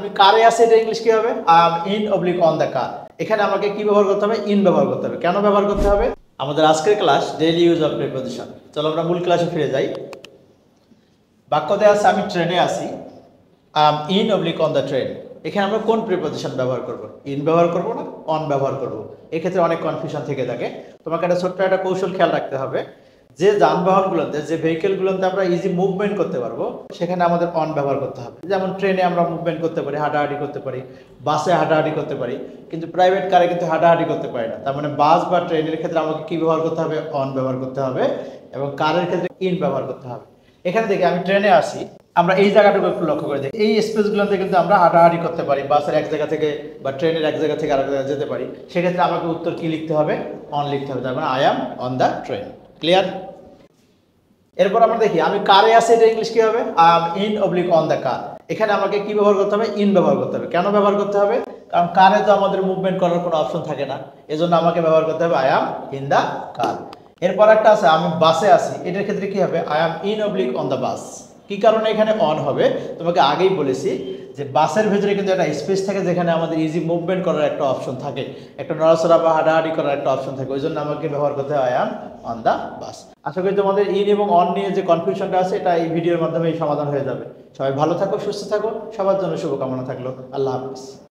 আমি কারে আছি এটা ইংলিশ কি হবে? I am in oblique on the car. এখানে আমাকে কি ব্যবহার করতে হবে? ইন ব্যবহার করতে হবে। কেন ব্যবহার করতে হবে? আমাদের আজকের class daily use of preposition. চলো আমরা মূল ক্লাসে ফিরে যাই। বাক্য দেওয়া আছে আমি ট্রেনে আছি, I am in oblique on the train. এখানে আমরা কোন প্রিপোজিশন ব্যবহার করব? ইন ব্যবহার করব না অন ব্যবহার করব? এক্ষেত্রে অনেক কনফিউশন থেকে থাকে। তোমাকে একটা ছোট্ট একটা কৌশল খেয়াল রাখতে হবে, যে যানবাহনগুলোতে যে ভেহিকেলগুলোতে আমরা ইজি মুভমেন্ট করতে পারবো সেখানে আমাদের অন ব্যবহার করতে হবে। যেমন ট্রেনে আমরা মুভমেন্ট করতে পারি, হাঁটাহাঁটি করতে পারি, বাসে হাঁটাহাঁটি করতে পারি, কিন্তু প্রাইভেট কারে কিন্তু হাঁটাহাঁটি করতে পারি না। তার মানে বাস বা ট্রেনের ক্ষেত্রে আমাকে কি ব্যবহার করতে হবে? অন ব্যবহার করতে হবে, এবং কারের ক্ষেত্রে ইন ব্যবহার করতে হবে। এখানে থেকে আমি ট্রেনে আসি, আমরা এই জায়গাটুকু একটু লক্ষ্য করে দেখি, এই স্পেসগুলোতে কিন্তু আমরা হাঁটাহাঁটি করতে পারি, বাসের এক জায়গা থেকে বা ট্রেনের এক জায়গা থেকে আরেক জায়গায় যেতে পারি। সেক্ষেত্রে আমাকে উত্তর কি লিখতে হবে? অন লিখতে হবে। তার মানে I am on the train. Clear? এরপর আমরা দেখি আমি কারে আছি এটা ইংলিশ কি হবে? I am in oblique on the car. এখানে আমাকে কি ব্যবহার করতে হবে? ইন ব্যবহার করতে হবে। কেন ব্যবহার করতে হবে? কারণ কারে তো আমাদের মুভমেন্ট করার কোনো অপশন থাকে না, এজন্য আমাকে ব্যবহার করতে হবে I am in the car. এরপর একটা আছে আমি বাসে আছি, এটার ক্ষেত্রে কি হবে? I am in oblique on the bus. কি কারণে এখানে অন হবে? তোমাকে আগেই বলেছি যে বাসের ভেতরে কিন্তু একটা স্পেস থাকে যেখানে আমাদের ইজি মুভমেন্ট করার একটা অপশন থাকে, একটা নড়াচড়া বা হাঁটাহাঁটি করার একটা অপশন থাকে, ওই জন্য আমাকে ব্যবহার করতে হয় I am on the bus. আশা করি তোমাদের ইন এবং অন নিয়ে যে কনফিউশনটা আছে এটা এই ভিডিওর মাধ্যমে সমাধান হয়ে যাবে। সবাই ভালো থাকো, সুস্থ থাকো, সবার জন্য শুভকামনা থাকলো। আল্লাহ হাফিজ।